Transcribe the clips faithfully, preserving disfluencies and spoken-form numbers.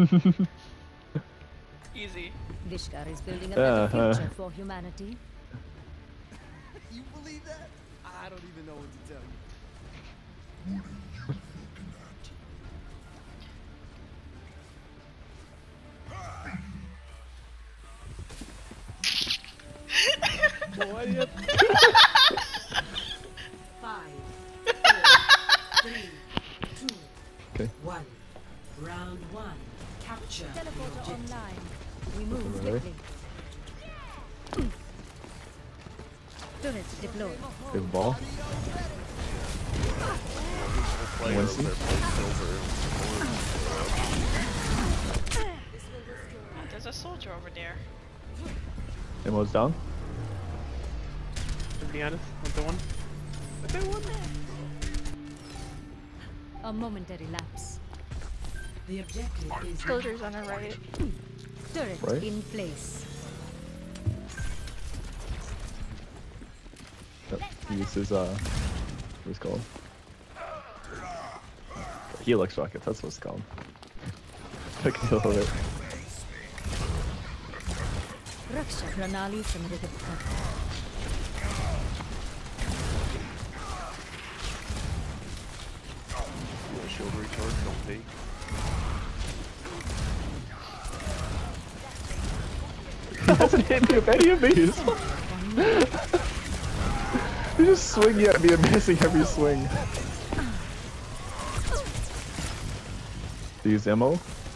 Easy. Vishkar is building a Yeah, better uh. future for humanity. You believe that? I don't even know what to tell you. Boy, yep. Five, four, three, two, Okay. one. Round one. Capture. Teleporter online. We move Really? quickly. Turret deployed. Big ball. Winston. Oh, there's a soldier over there. Emo's down. To be honest, with the one. With the one. A momentary lapse. The objective is Soldiers on our right. Turret Right. in place. Yep. He uses uh, what's it called? Helix rocket. That's what it's called. Took me a little bit. Raksha Pranali Samriddha. Shield recharge, don't take. He hasn't hit me with any of these. He's just swinging at me and missing every swing. Do you use ammo?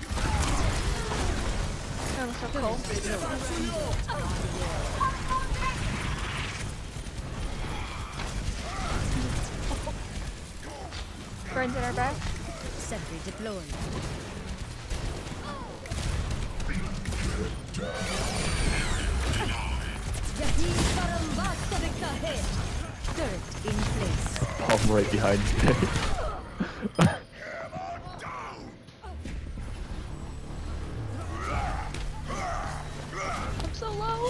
Oh, so cool. Friends in our back. Sentry deployed. Turret in place. I'm right behind you. I'm so low.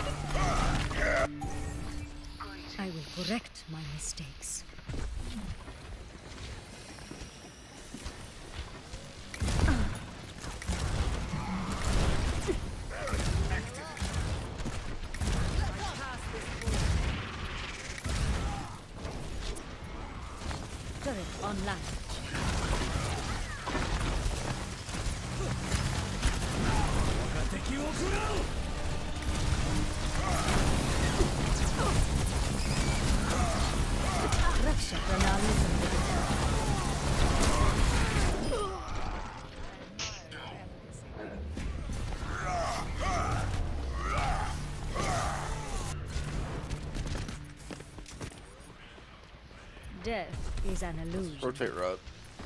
I will correct my mistakes. Turret online. Raksha Pranali Samriddha. Death is an illusion. Rotate rod.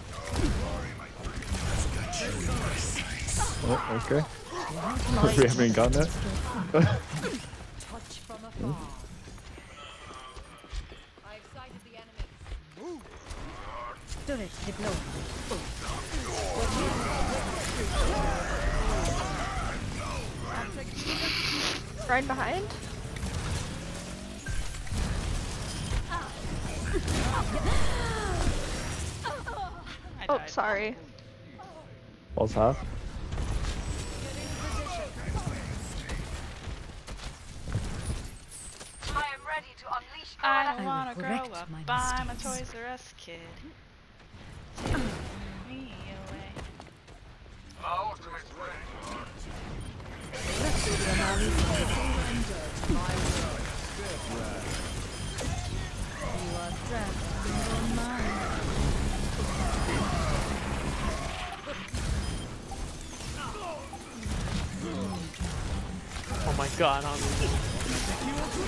Oh, okay. We haven't gotten it. Touch from afar. I've sighted the enemy. Turret deployed. Right behind. I Oh, died. sorry. Falls half. I am ready to unleash. I I don't will wanna grow correct up. my Buy my mistakes. Toys R Us kid. Take me away. Raksha Pranali Samriddha. You are trapped in your mind. Oh my god, I'm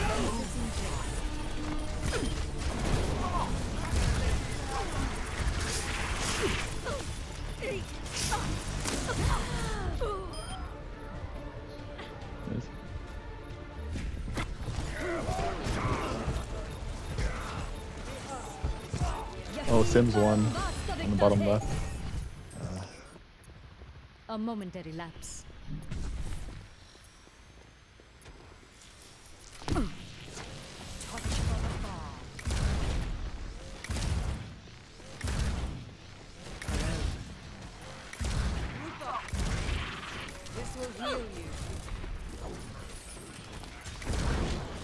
Nice. Oh, Sims one on the bottom left. A momentary lapse.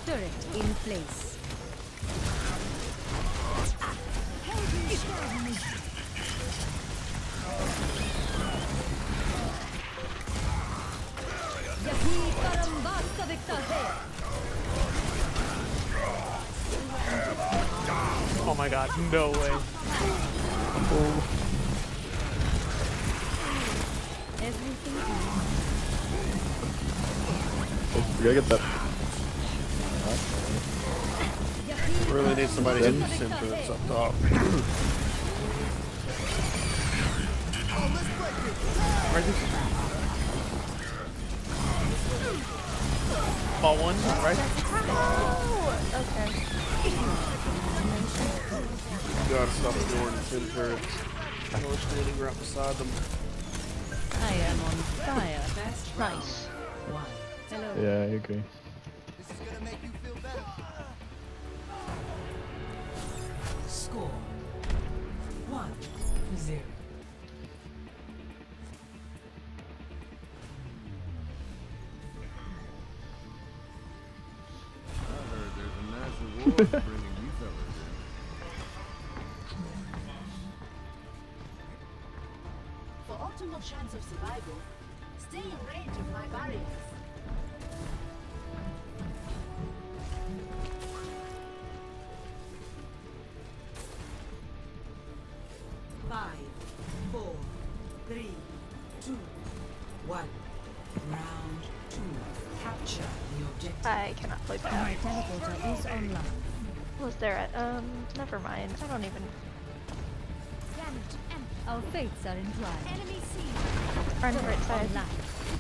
Turret in place. यही परम वास्तविकता है. Oh my god, no way. Everything We gotta get that. Really need somebody Then- to sim for this up top. Where's this? Ball one, right? Okay. You gotta stop ignoring the sim turrets. I was standing right beside them. I am on fire. Nice. Hello. Yeah, I agree. This is gonna make you feel better. Score one zero. I heard there's a massive war bringing you fellas in. For optimal chance of survival, stay in range of my barriers. Five, four, three, two, one. Round two. Capture the objective. I cannot play My back. teleporter is online. Was there at um never mind. I don't even Our fates are entwined. Enemy seen. run to right side. Online.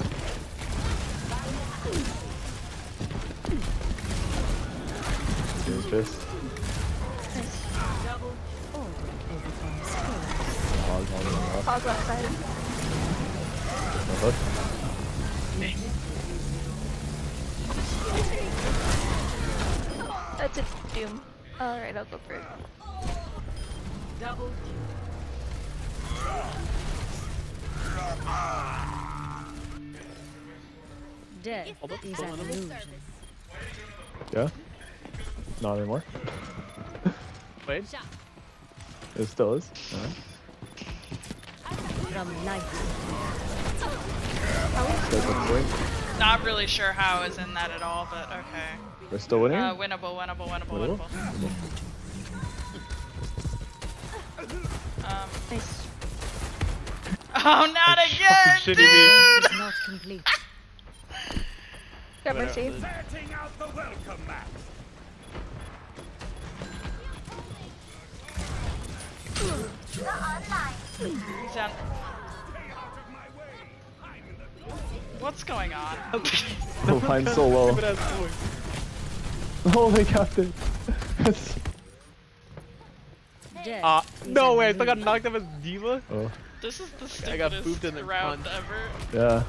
Here's fist. Nice. Or overcomes chaos. Pause on the off. Pause left side. No hook. That's its doom. Alright, I'll go for it. Double Death Hold up, is hold an on. illusion. Yeah? Not anymore? Wait. It still is. Alright. From life. Guys are winning. Not really sure how I was in that at all, but okay. We're still winning? Uh, winnable, winnable, winnable, Winnable? winnable. Um. Nice. Oh, not Fucking again, shitting dude! me. Is not complete. Got mercy. Setting out the welcome mat. He's down. What's going on? Oh, mine's so low. Stupid ass boy. Oh, they got it. Death Uh, is no an way, I still got illusion. knocked up as diva? Oh, This is the I got booped stupidest in the round cunt. ever. yeah.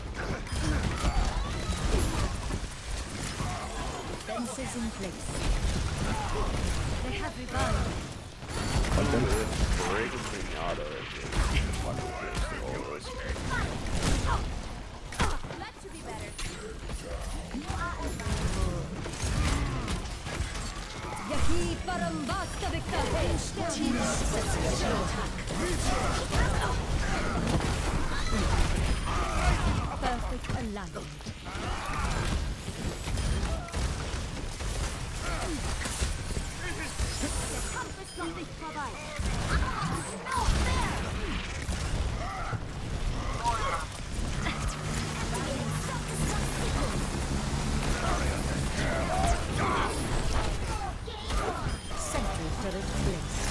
Fences in place. They have revived. यही परम वास्तविकता है. Perfect alignment. Sentry turret placed.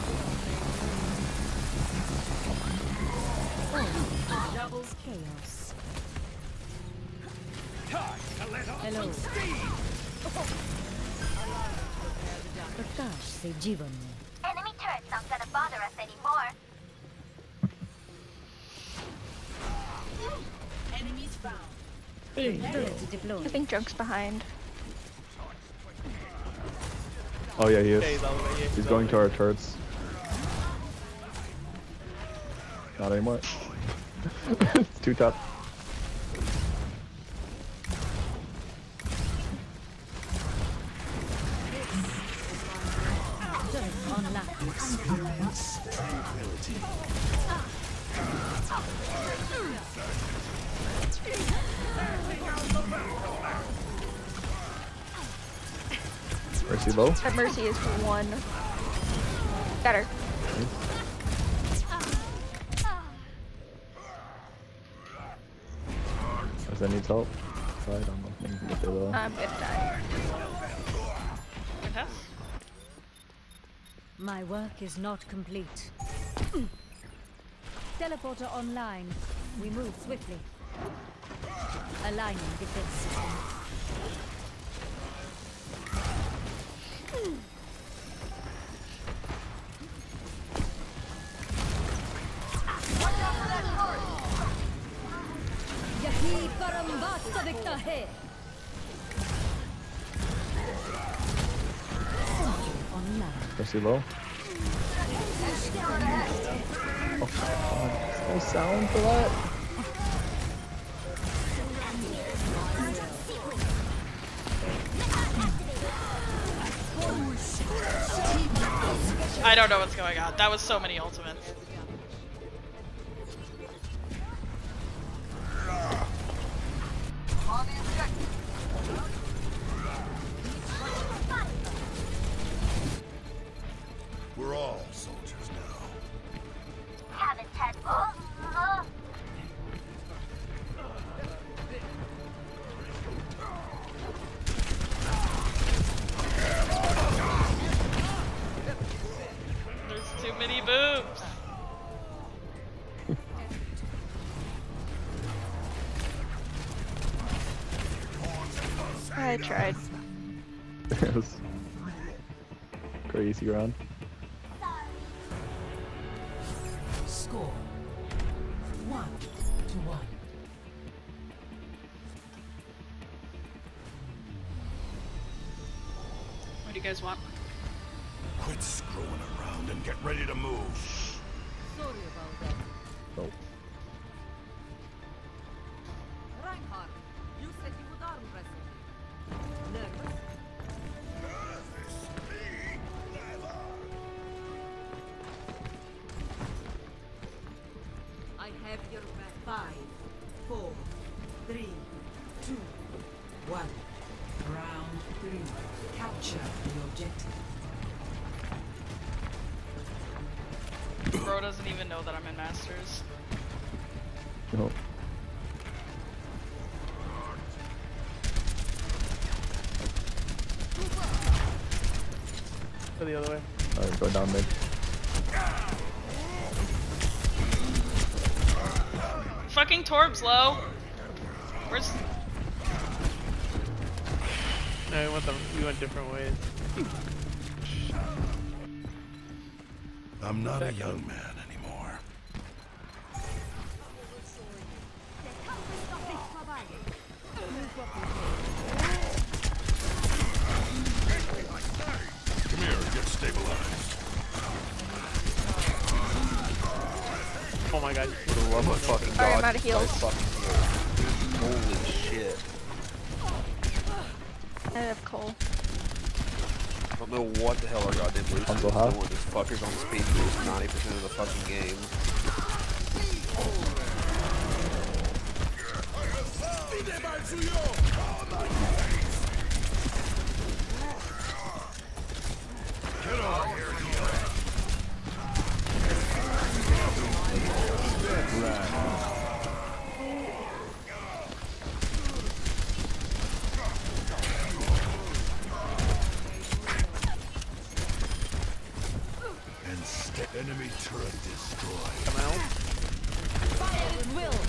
Oh, doubles chaos. Hello. प्रकाश से जीवन में. Enemy turrets aren't gonna bother us anymore. Enemies found. Turret I deployed. think Junk's behind. Oh, yeah, he Yeah, he's is. all the way, yeah, He's all going the to way. our turrets. Not anymore. It's too tough. Experience tranquility. Mercy low. That Mercy is one. Got her. Does that need help? I don't know if I can get there though. I'm gonna die. Good test. My work is not complete. Teleporter online. We move swiftly. Aligning defense system. Yahi param vastavikta hai. Online. Mercy low. Oh god, there's no sound for that. I don't know what's going on. That was so many ultimates. We're all soldiers now. Haven't had uh, There's too many boobs. I tried. It was crazy round. Score. One to one. What do you guys want? Quit screwing around and get ready to move. Sorry about that. Nope. Reinhardt, you said you would arm wrestle me. Nervous? I have your back. Five, four, three, two, one. Round three. Capture the objective. Bro doesn't even know that I'm in Masters. Nope. Go the other way. Alright, go down mid. Fucking Torb's low. Where's... No, we went them. We went different ways. I'm not a young man anymore. Come here, get stabilized. Oh my god. For the love of fucking God. Alright, I'm out of just heals. play fucking heals. Holy shit. I have Cole. I don't know what the hell our goddamn Lucian is Uncle Hop. doing. This fucker's on speed boost ninety percent of the fucking game. Get over here. And st enemy turret destroyed. Come out. Fire at will.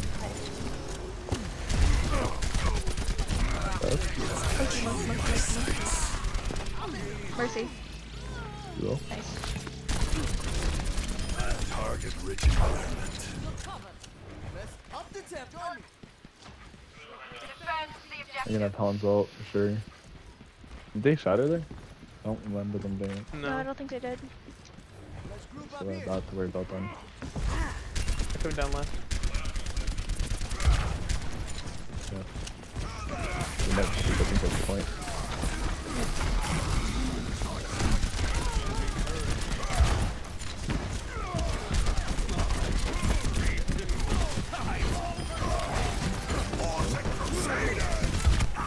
Mercy. You will. Nice. Target rich environment. Up the tip, join me. I'm gonna have Helen's ult for sure. Did they shatter there? I don't remember them doing it. No, I No. don't think they did. Let's group So up I here. don't have to worry about them. Coming down left. Yeah. You might be looking for the point.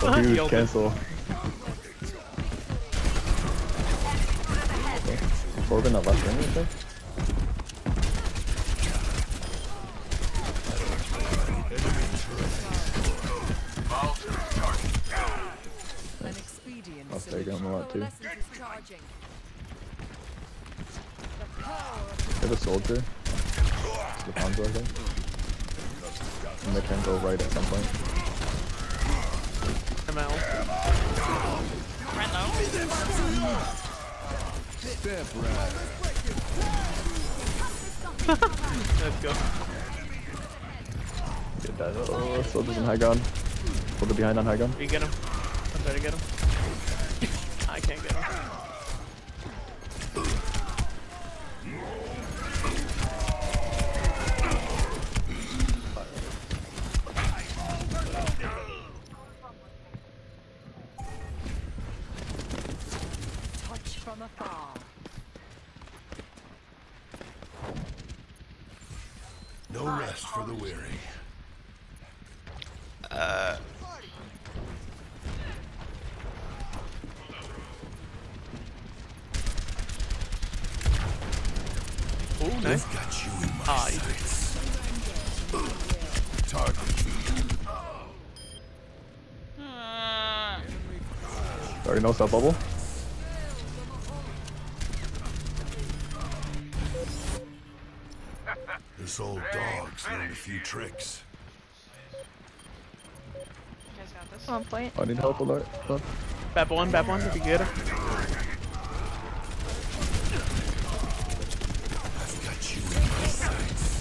Huge Yelled. cancel. Orb in that left ring, I think. An expedient I'll stay down a lot too. Hit a soldier. It's the Hanzo, I think. And they can go right at some point. I'm out. Right now. Step right. Let's go. Get that. Oh, soldiers in high gun. Hold it behind on high gun. You get him. I'm trying to get him. I can't get him. touch from afar. No rest for the weary. Uh. Oh, nice. I've got you in my Ah, you- sights. Target. Uh, Sorry, no sub bubble. This old dog's learned a few tricks. you guys got this. One point. I need help alert. Look. Bad one, bad one, if you get him. I've got you in my sights.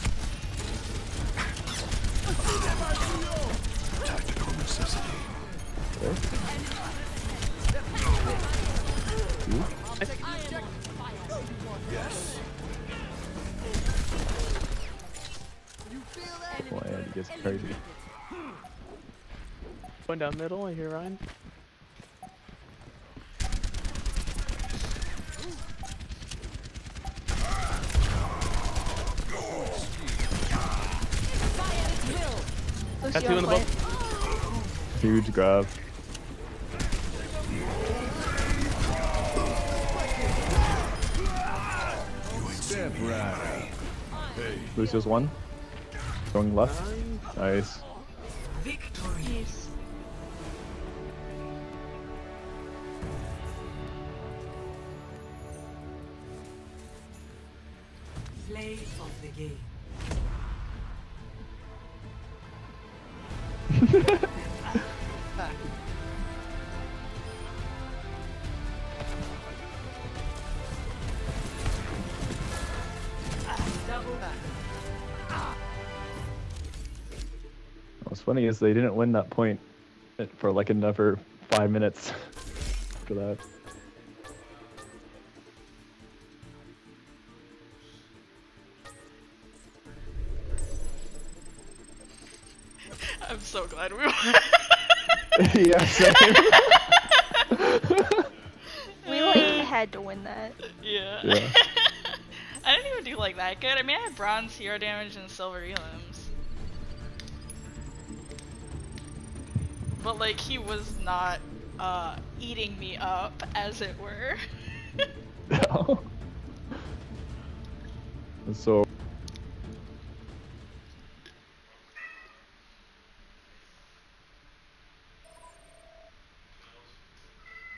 Tactical necessity. Okay. Yes. Oh, and he gets crazy. Going down middle, I hear Ryan. Got two in the boat. Huge grab. Step right. Hey. Lucio's one. Going left. Nice. Victory. Play of the game. What's funny is they didn't win that point for like another five minutes after that. I'm so glad we won. Yeah, same. We like had to win that. Yeah. Yeah. I didn't even do like that good. I mean, I had bronze hero damage and silver elims. But like, he was not uh, eating me up, as it were. So